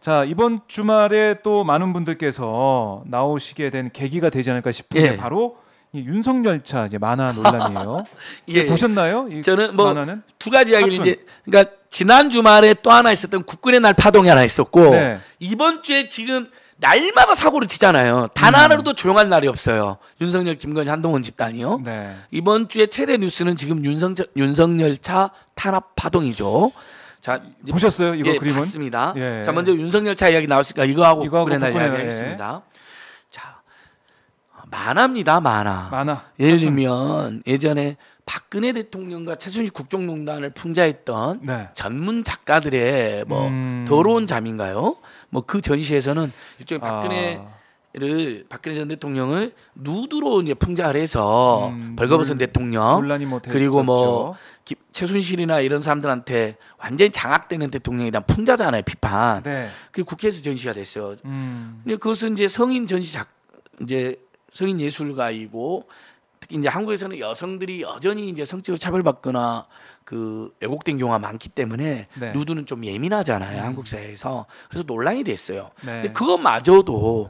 자, 이번 주말에 또 많은 분들께서 나오시게 된 계기가 되지 않을까 싶은데 바로 이 윤석열차 이제 만화 논란이에요. 보셨나요? 저는 뭐 만화는? 두 가지 이야기를 이제 그러니까 지난 주말에 또 하나 있었던 국군의 날 파동이 하나 있었고 이번 주에 지금 날마다 사고를 치잖아요. 단 하나로도 조용한 날이 없어요. 윤석열, 김건희, 한동훈 집단이요. 이번 주에 최대 뉴스는 지금 윤석열차 탄압 파동이죠. 자, 보셨어요? 이거 그림은? 봤습니다. 자, 먼저 윤석열차 이야기 나왔으니까 이거하고 국군의 날 이야기 하겠습니다. 자, 만화입니다. 만화. 예를 들면 예전에 박근혜 대통령과 최순실 국정농단을 풍자했던 전문 작가들의 뭐 더러운 잠인가요? 뭐 그 전시에서는 일종의 박근혜 전 대통령을 누드로 이제 풍자를 해서 벌거벗은 대통령 그리고 뭐 최순실이나 이런 사람들한테 완전히 장악되는 대통령에 대한 풍자잖아요, 비판. 그 국회에서 전시가 됐어요. 근데 그것은 이제 성인 이제 성인 예술가이고 특히 이제 한국에서는 여성들이 여전히 이제 성적으로 차별받거나 그 왜곡된 경우가 많기 때문에 누드는 좀 예민하잖아요, 한국 사회에서. 그래서 논란이 됐어요. 근데 그것마저도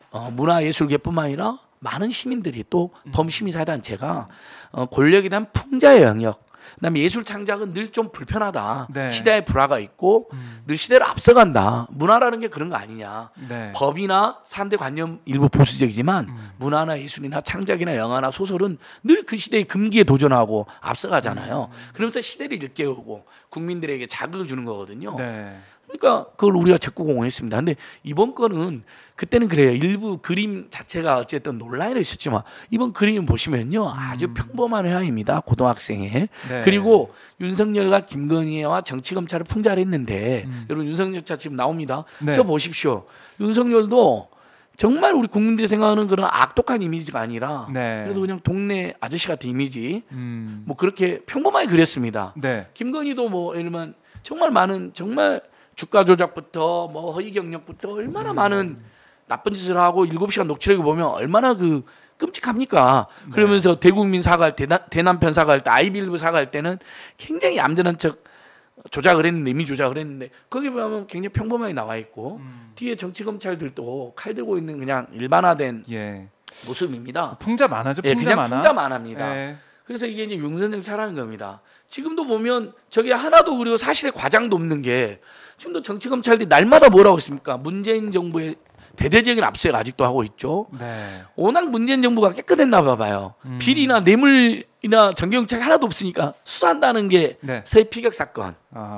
문화예술계뿐만 아니라 많은 시민들이 또 범시민사단체가 권력에 대한 풍자의 영역, 그다음에 예술 창작은 늘 좀 불편하다. 시대의 불화가 있고 늘 시대를 앞서간다. 문화라는 게 그런 거 아니냐. 법이나 사람들의 관념 일부 보수적이지만 문화나 예술이나 창작이나 영화나 소설은 늘 그 시대의 금기에 도전하고 앞서가잖아요. 그러면서 시대를 일깨우고 국민들에게 자극을 주는 거거든요. 그러니까 그걸 우리가 적극 공헌했습니다. 근데 이번 거는 그때는 그래요. 일부 그림 자체가 어쨌든 논란이 있었지만 이번 그림 보시면요, 아주 평범한 회화입니다. 고등학생의. 그리고 윤석열과 김건희와 정치검찰을 풍자를 했는데 여러분 윤석열차 지금 나옵니다. 저 보십시오. 윤석열도 정말 우리 국민들이 생각하는 그런 악독한 이미지가 아니라 그래도 그냥 동네 아저씨 같은 이미지 뭐 그렇게 평범하게 그렸습니다. 김건희도 뭐 예를 들면 정말 많은 정말 주가 조작부터 뭐 허위 경력부터 얼마나 많은 나쁜 짓을 하고 7시간 녹취록을 보면 얼마나 그 끔찍합니까? 그러면서 대국민 사과할 때, 대남편 사과할 때, 아이빌리브 사과할 때는 굉장히 얌전한 척 조작을 했는데, 이미 조작을 했는데 거기 보면 굉장히 평범하게 나와 있고 뒤에 정치 검찰들도 칼 들고 있는 그냥 일반화된 모습입니다. 풍자 만화죠. 그냥 풍자 만화입니다. 그래서 이게 이제 윤석열차라는 겁니다. 지금도 보면 저게 하나도 그리고 사실의 과장도 없는 게 지금도 정치 검찰들이 날마다 뭐라고 있습니까? 문재인 정부의 대대적인 압수수색 아직도 하고 있죠. 워낙 문재인 정부가 깨끗했나 봐요. 비리나 뇌물이나 정경찰이 하나도 없으니까 수사한다는 게 서해 피격 사건.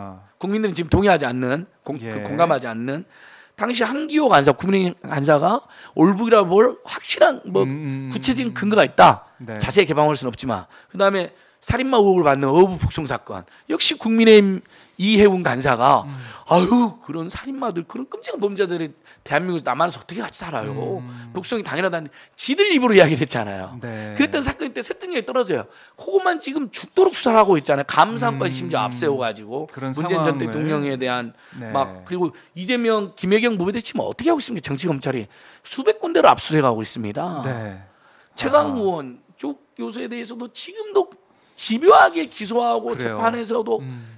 국민들은 지금 동의하지 않는 공감하지 않는 당시 한기호 간사, 국민의힘 간사가 올북이라 볼 확실한 뭐 구체적인 근거가 있다. 자세히 개방할 수는 없지만 그다음에 살인마 의혹을 받는 어부 북송 사건 역시 국민의힘 이해운 간사가 아유 그런 살인마들 그런 끔찍한 범죄자들이 대한민국에서 남한에서 어떻게 같이 살아요. 북송이 당연하다는 지들 입으로 이야기를 했잖아요. 그랬던 사건일 때 설득력이 떨어져요. 그것만 지금 죽도록 수사를 하고 있잖아요. 감사원까지 심지어 앞세워가지고 문재인 전 대통령에 대한 막 그리고 이재명 김혜경 무배대 치면 어떻게 하고 있습니까? 정치검찰이 수백 군데로 압수수색하고 있습니다. 최강 의원 쪽 교수에 대해서도 지금도 집요하게 기소하고 재판에서도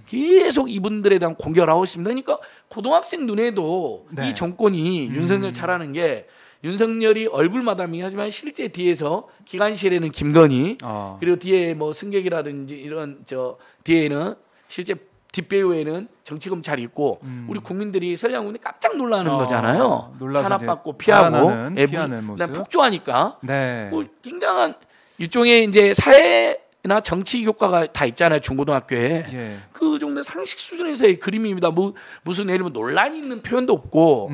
계속 이분들에 대한 공격을 하고 있습니다. 그러니까 고등학생 눈에도 이 정권이 윤석열 차라는 게 윤석열이 얼굴마담이 하지만 실제 뒤에서 기관실에는 김건희 그리고 뒤에 뭐 승객이라든지 이런 저 뒤에는 실제 뒷배우에는 정치검찰이 있고 우리 국민들이 선량군이 깜짝 놀라는 거잖아요. 탄압받고 피하고 피하는 모습. 폭주하니까 뭐 굉장한 일종의 이제 사회나 정치 교과가 다 있잖아요. 중고등학교에 그 정도 상식 수준에서의 그림입니다. 뭐 무슨 예를 들면 논란이 있는 표현도 없고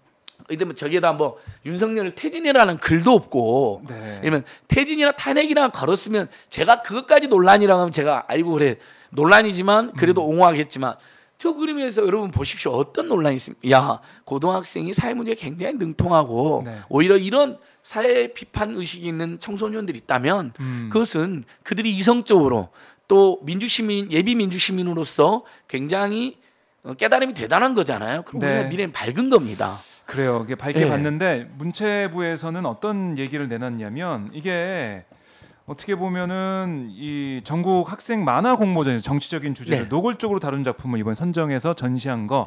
그러면 저기에다 뭐 윤석열 퇴진이라는 글도 없고 왜냐면 퇴진이나 탄핵이나 걸었으면 제가 그것까지 논란이라고 하면 제가 아이고 그래 논란이지만 그래도 옹호하겠지만 저 그림에서 여러분 보십시오. 어떤 논란이 있습니까? 야 고등학생이 사회 문제에 굉장히 능통하고 오히려 이런 사회 비판 의식이 있는 청소년들이 있다면 그것은 그들이 이성적으로 또 민주시민 예비 민주시민으로서 굉장히 깨달음이 대단한 거잖아요. 그럼 우리가 미래는 밝은 겁니다. 그래요. 이게 밝게 봤는데 문체부에서는 어떤 얘기를 내놨냐면 이게 어떻게 보면은 이 전국 학생 만화 공모전 정치적인 주제를 노골적으로 다룬 작품을 이번 선정해서 전시한 거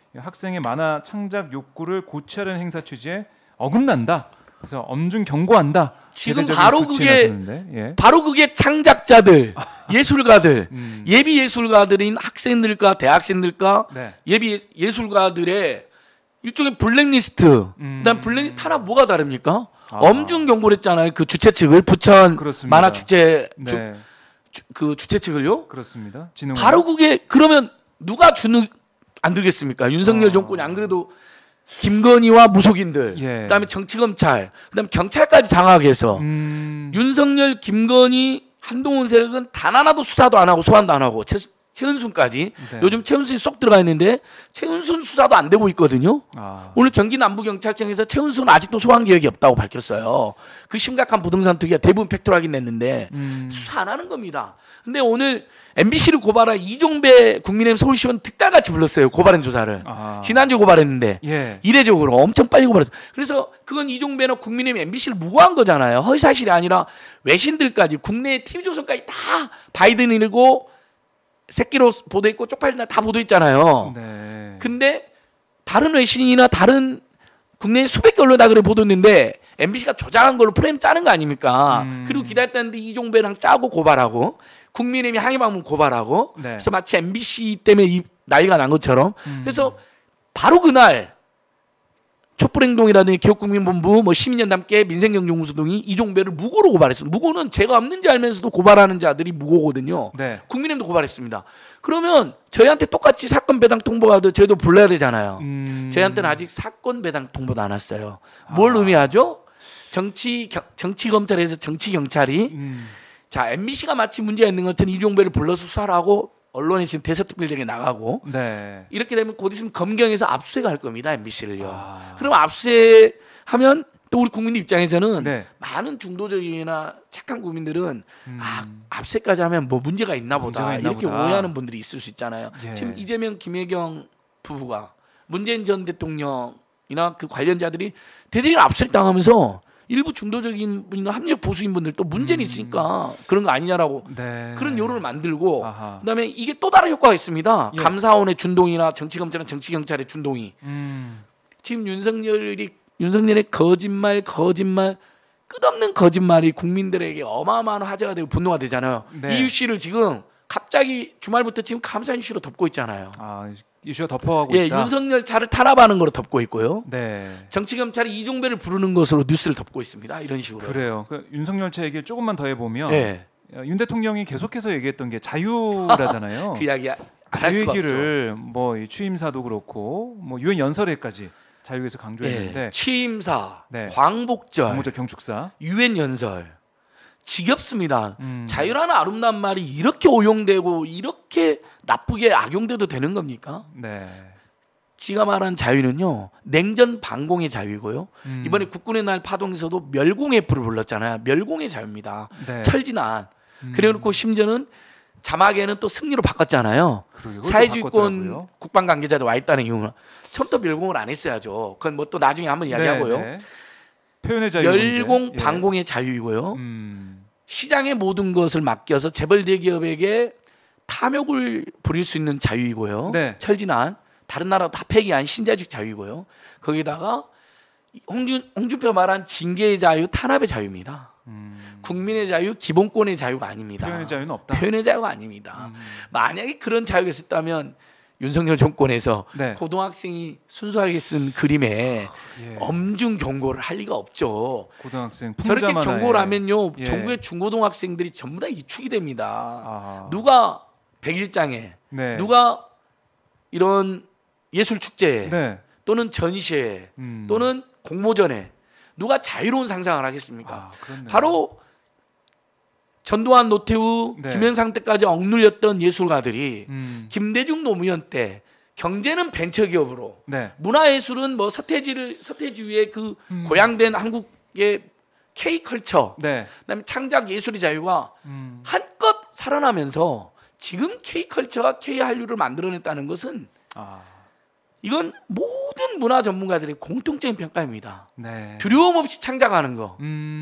학생의 만화 창작 욕구를 고취하려는 행사 취지에 어긋난다. 그래서 엄중 경고한다. 지금 바로 그게 예. 바로 그게 창작자들, 예술가들, 예비 예술가들인 학생들과 대학생들과 네. 예비 예술가들의 일종의 블랙리스트. 그다음 블랙리스트 하나 뭐가 다릅니까? 엄중 경고를 했잖아요. 그 주최 측을 부천 그렇습니다. 만화 축제 네. 그 주최 측을요. 그렇습니다. 바로 그게 그러면 누가 주는 안 들겠습니까? 윤석열 정권이 안 그래도 김건희와 무속인들, 예. 그다음에 정치검찰, 그다음에 경찰까지 장악하게 해서 윤석열, 김건희, 한동훈 세력은 단 하나도 수사도 안 하고 소환도 안 하고 최은순까지 네. 요즘 최은순이 쏙 들어가 있는데 최은순 수사도 안 되고 있거든요. 오늘 경기 남부경찰청에서 최은순 아직도 소환 계획이 없다고 밝혔어요. 그 심각한 부동산 투기가 대부분 팩토로 확인됐는데 수사 안 하는 겁니다. 근데 오늘 MBC를 고발한 이종배 국민의힘 서울시원 득달같이 불렀어요. 고발인 조사를. 지난주에 고발했는데 예. 이례적으로 엄청 빨리 고발했어요. 그래서 그건 이종배는 국민의힘 MBC를 무고한 거잖아요. 허위사실이 아니라 외신들까지 국내 TV조선까지 다 바이든이고 새끼로 보도했고 쪽팔린다 다 보도했잖아요. 네. 근데 다른 외신이나 다른 국내 수백 개 언론 다 그래 보도했는데 MBC가 조작한 걸로 프레임 짜는 거 아닙니까? 그리고 기다렸다는데 이종배랑 짜고 고발하고 국민의힘이 항의방문 고발하고 네. 그래서 마치 MBC 때문에 이 난리가 난 것처럼 그래서 바로 그날 촛불행동이라든지 기업국민본부, 뭐 시민연합계, 민생경제연구소등이 이종배를 무고로 고발했습니다. 무고는 죄가 없는지 알면서도 고발하는 자들이 무고거든요. 네. 국민의힘도 고발했습니다. 그러면 저희한테 똑같이 사건 배당 통보가 저희도 불러야 되잖아요. 저희한테는 아직 사건 배당 통보도 안 왔어요. 뭘 의미하죠? 정치검찰에서 정치경찰이 자 MBC가 마치 문제가 있는 것처럼 이종배를 불러서 수사를 하고 언론에 지금 대서특별정에 나가고 네. 이렇게 되면 곧 있으면 검경에서 압수수색할 겁니다. MBC를요. 그럼 압수수색하면 또 우리 국민 입장에서는 네. 많은 중도적이나 착한 국민들은 압수수색까지 하면 뭐 문제가 있나 보다 이렇게 오해하는 분들이 있을 수 있잖아요. 예. 지금 이재명, 김혜경 부부가 문재인 전 대통령이나 그 관련자들이 대대적인 압수수색 당하면서 일부 중도적인 분이나 합리적 보수인 분들 또 문제는 있으니까 그런 거 아니냐라고 네. 그런 여론을 만들고 아하. 그다음에 이게 또 다른 효과가 있습니다. 예. 감사원의 준동이나 정치검찰은 정치경찰의 준동이 지금 윤석열의 거짓말 끝없는 거짓말이 국민들에게 어마어마한 화제가 되고 분노가 되잖아요. 네. 이 이슈를 지금 갑자기 주말부터 지금 감사 이슈로 덮고 있잖아요. 이슈가 덮어가고 예, 있다. 윤석열 차를 탄압하는 거로 덮고 있고요. 네. 정치검찰이 이종배를 부르는 것으로 뉴스를 덮고 있습니다. 이런 식으로. 그래요. 그러니까 윤석열 차 얘기를 조금만 더 해보면 네. 윤 대통령이 계속해서 얘기했던 게 자유라잖아요. 그 이야기 자유 얘기를 뭐 취임사도 그렇고 뭐 유엔 연설회까지 자유에서 강조했는데 네. 취임사, 네. 광복절, 경축사, 유엔 연설. 지겹습니다. 자유라는 아름다운 말이 이렇게 오용되고 이렇게 나쁘게 악용돼도 되는 겁니까? 네. 지가 말한 자유는요. 냉전 반공의 자유이고요. 이번에 국군의 날 파동에서도 멸공의 불을 불렀잖아요. 멸공의 자유입니다. 네. 철진한. 그래놓고 심지어는 자막에는 또 승리로 바꿨잖아요. 사회주의권 국방 관계자들 와 있다는 이유는 처음부터 멸공을 안 했어야죠. 그건 뭐 또 나중에 한번 이야기하고요. 네, 네. 표현의 자유 멸공 반공의 자유이고요. 시장의 모든 것을 맡겨서 재벌 대기업에게 탐욕을 부릴 수 있는 자유이고요. 네. 철진한 다른 나라 다 폐기한 신자주의 자유이고요. 거기다가 홍준표가 말한 징계의 자유, 탄압의 자유입니다. 국민의 자유, 기본권의 자유가 아닙니다. 표현의 자유는 없다. 표현의 자유가 아닙니다. 만약에 그런 자유가 있었다면 윤석열 정권에서 네. 고등학생이 순수하게 쓴 그림에 엄중 경고를 할 리가 없죠. 고등학생 저렇게 경고를 하면요. 전국의 중고등학생들이 전부 다 이축이 됩니다. 누가 백일장에 네. 누가 이런 예술축제에 네. 또는 전시회에 또는 공모전에 누가 자유로운 상상을 하겠습니까? 바로 전두환, 노태우, 네. 김현상 때까지 억눌렸던 예술가들이 김대중 노무현 때 경제는 벤처기업으로 네. 문화예술은 뭐 서태지의 그 고양된 한국의 K컬처 네. 그다음에 창작 예술의 자유가 한껏 살아나면서 지금 K컬처와 K한류를 만들어냈다는 것은 이건 모든 문화 전문가들의 공통적인 평가입니다. 네. 두려움 없이 창작하는 거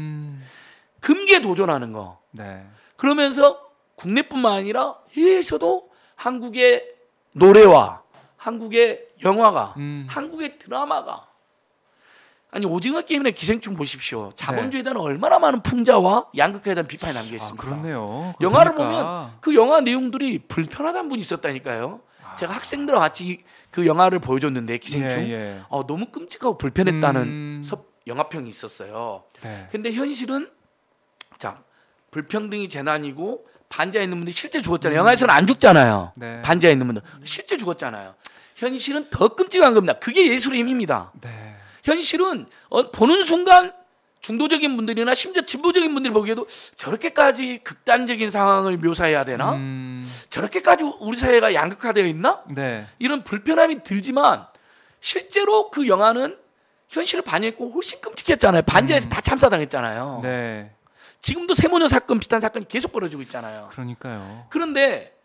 금기에 도전하는 거 네. 그러면서 국내뿐만 아니라 해외에서도 한국의 노래와 한국의 영화가, 한국의 드라마가, 아니 오징어 게임이나 기생충 보십시오. 자본주의에 대한 얼마나 많은 풍자와 양극화에 대한 비판이 남겨 있습니까? 그렇네요. 영화를 보면 그 영화 내용들이 불편하다는 분이 있었다니까요. 제가 학생들과 같이 그 영화를 보여줬는데 기생충 너무 끔찍하고 불편했다는 영화평이 있었어요. 근데 현실은 자 불평등이 재난이고 반지하에 있는 분들이 실제 죽었잖아요. 영화에서는 안 죽잖아요. 반지하에 있는 분들 실제 죽었잖아요. 현실은 더 끔찍한 겁니다. 그게 예술의 힘입니다. 현실은 보는 순간 중도적인 분들이나 심지어 진보적인 분들이 보기에도 저렇게까지 극단적인 상황을 묘사해야 되나? 저렇게까지 우리 사회가 양극화되어 있나? 이런 불편함이 들지만 실제로 그 영화는 현실을 반영했고 훨씬 끔찍했잖아요. 반지하에서 다 참사당했잖아요. 지금도 세모녀 사건 비슷한 사건이 계속 벌어지고 있잖아요. 그러니까요. 그런데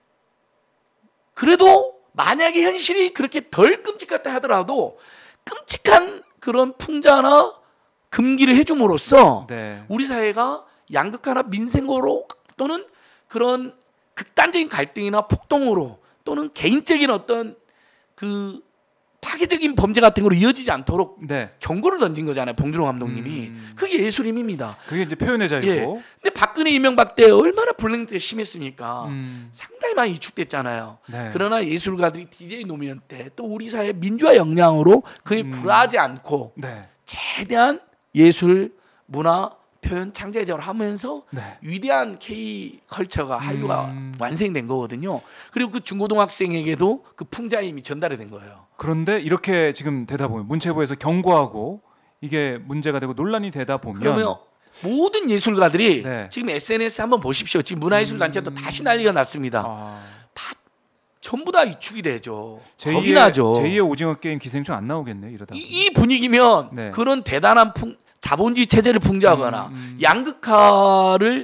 그래도 만약에 현실이 그렇게 덜 끔찍하다 하더라도 끔찍한 그런 풍자나 금기를 해줌으로써 우리 사회가 양극화나 민생으로 또는 그런 극단적인 갈등이나 폭동으로 또는 개인적인 어떤 그 파괴적인 범죄 같은 거로 이어지지 않도록 경고를 던진 거잖아요. 봉준호 감독님이. 그게 예술의 힘입니다. 그게 이제 표현의 자유고. 근데 박근혜 이명박 때 얼마나 블랙리스트가 심했습니까? 상당히 많이 위축됐잖아요. 그러나 예술가들이 DJ 노무현 때 또 우리 사회 민주화 역량으로 그에 굴하지 않고 최대한 예술, 문화, 표현, 창작의 작업을 하면서 위대한 K 컬처가 한류가 완성된 거거든요. 그리고 그 중고등학생에게도 그 풍자의 힘이 전달이 된 거예요. 그런데 이렇게 지금 되다 보면 문체부에서 경고하고 이게 문제가 되고 논란이 되다 보면 그러면 모든 예술가들이 지금 SNS 한번 보십시오. 지금 문화예술단체도 다시 난리가 났습니다. 전부 다 위축이 되죠. 겁이 나죠. 제2의 오징어 게임 기생충 안 나오겠네 이러다. 이 분위기면 그런 대단한 자본주의 체제를 풍자하거나 양극화의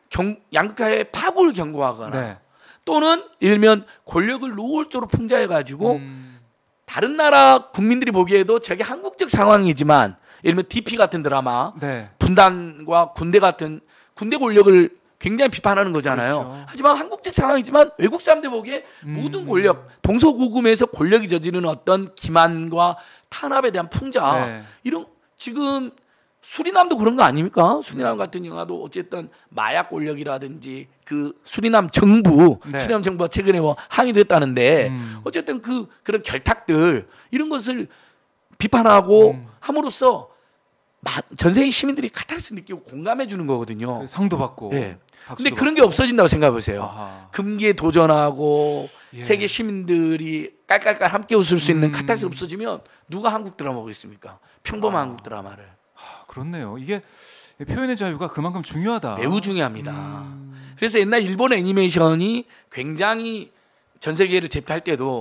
파국을 경고하거나 또는 일면 권력을 노골적으로 풍자해가지고 다른 나라 국민들이 보기에도 저게 한국적 상황이지만 예를 들면 DP 같은 드라마 분단과 군대 같은 군대 권력을 굉장히 비판하는 거잖아요. 하지만 한국적 상황이지만 외국 사람들 보기에 모든 권력, 동서고금에서 권력이 저지르는 어떤 기만과 탄압에 대한 풍자 이런 지금 수리남도 그런 거 아닙니까? 수리남 같은 영화도 어쨌든 마약 권력이라든지 그 수리남 정부가 최근에 뭐 항의도 했다는데 어쨌든 그런 결탁들 이런 것을 비판하고 함으로써 전 세계 시민들이 카타르시스 느끼고 공감해 주는 거거든요. 상도 받고. 근데 그런 게 없어진다고 생각해 보세요. 금기에 도전하고 세계 시민들이 깔깔깔 함께 웃을 수 있는 카타르시스 없어지면 누가 한국 드라마 보겠습니까? 평범한 한국 드라마를. 그렇네요. 이게 표현의 자유가 그만큼 중요하다. 매우 중요합니다. 그래서 옛날 일본 애니메이션이 굉장히 전 세계를 제패할 때도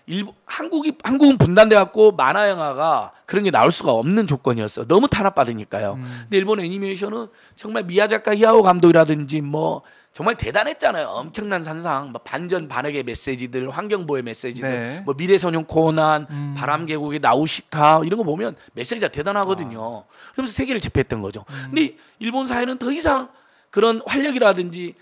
한국은 분단돼 갖고 만화 영화가 그런 게 나올 수가 없는 조건이었어. 너무 탄압받으니까요. 근데 일본 애니메이션은 정말 미야자카 히야오 감독이라든지 뭐 정말 대단했잖아요. 엄청난 산상, 뭐 반전 반역의 메시지들, 환경보호의 메시지들, 뭐 미래소년 코난, 바람계곡의 나우시카 이런 거 보면 메시지가 대단하거든요. 그러면서 세계를 제패했던 거죠. 근데 일본 사회는 더 이상 그런 활력이라든지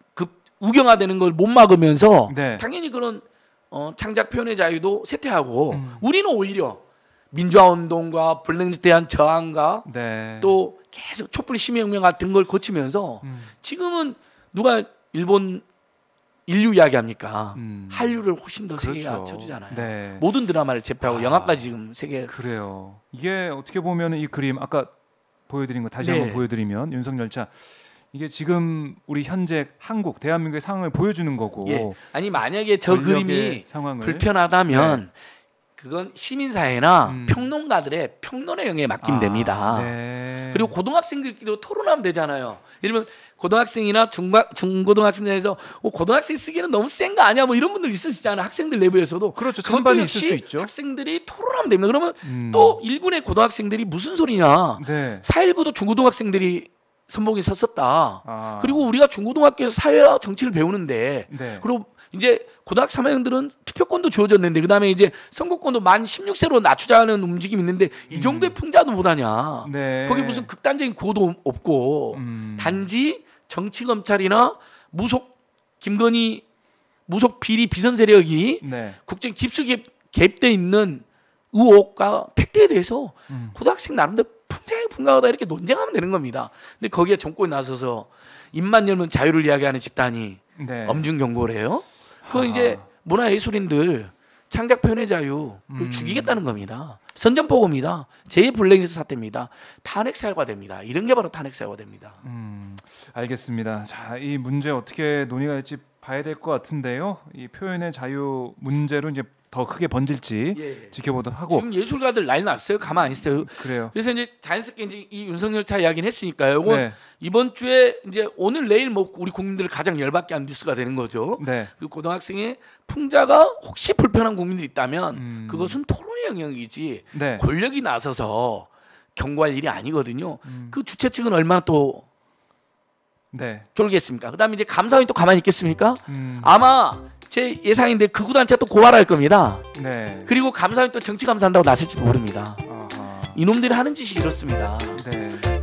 우경화되는 걸 못 막으면서 당연히 그런 창작 표현의 자유도 쇠퇴하고 우리는 오히려 민주화 운동과 블랙리스트에 대한 저항과 또 계속 촛불 시민혁명 같은 걸 거치면서 지금은 누가 일본 인류 이야기합니까? 한류를 훨씬 더 세계가 쳐주잖아요. 모든 드라마를 제패하고 영화까지 지금 세계. 그래요. 이게 어떻게 보면 이 그림 아까 보여드린 거 다시 한번 보여드리면 윤석열차 이게 지금 우리 현재 한국 대한민국의 상황을 보여주는 거고. 아니 만약에 저 그림이 불편하다면 그건 시민사회나 평론가들의 평론의 영역에 맡기면 됩니다. 그리고 고등학생들끼리도 토론하면 되잖아요. 예를 들면 고등학생이나 중고등학생에서 고등학생 쓰기에는 너무 센 거 아니야? 뭐 이런 분들 있을 수 있잖아요. 학생들 내부에서도. 그렇죠. 찬반이 있을 수 있죠. 학생들이 토론하면 됩니다. 그러면 또 일군의 고등학생들이 무슨 소리냐? 4.19도 중고등학생들이 선봉에 섰었다. 그리고 우리가 중고등학교에서 사회와 정치를 배우는데 그리고 이제 고등학교 3학년들은 투표권도 주어졌는데 그다음에 이제 선거권도 만 16세로 낮추자는 움직임이 있는데 이 정도의 풍자도 못하냐. 거기 무슨 극단적인 구호도 없고 단지 정치 검찰이나 무속 김건희 무속 비리 비선 세력이 국정 깊숙이 개입돼 있는 의혹과 팩트에 대해서 고등학생 나름대로 풍자하다 이렇게 논쟁하면 되는 겁니다. 근데 거기에 정권이 나서서 입만 열면 자유를 이야기하는 집단이 네. 엄중 경고를 해요. 그 이제 문화예술인들 창작 표현의 자유를 죽이겠다는 겁니다. 선전포고입니다. 제2블랙리스트 사태입니다. 탄핵 사유가 됩니다. 이런 게 바로 탄핵 사유가 됩니다. 알겠습니다. 자, 이 문제 어떻게 논의가 될지 봐야 될 것 같은데요. 이 표현의 자유 문제로 이제 더 크게 번질지 예. 지켜보도록 하고. 지금 예술가들 난리 났어요. 가만 안 있어요. 그래요. 그래서 이제 자연스럽게 이제 이 윤석열 차 이야기는 했으니까요. 이건 네. 이번 주에 이제 오늘 내일 뭐 우리 국민들 가장 열받게 한 뉴스가 되는 거죠. 네. 그 고등학생의 풍자가 혹시 불편한 국민들이 있다면 그것은 토론의 영역이지 네. 권력이 나서서 경고할 일이 아니거든요. 그 주최 측은 얼마나 또 네. 쫄겠습니까? 그다음에 이제 감사원이 또 가만히 있겠습니까? 아마 제 예상인데 극우 단체가 또 고발할 겁니다. 네. 그리고 감사원이 또 정치 감사한다고 나설지도 모릅니다. 아하. 이놈들이 하는 짓이 이렇습니다. 네.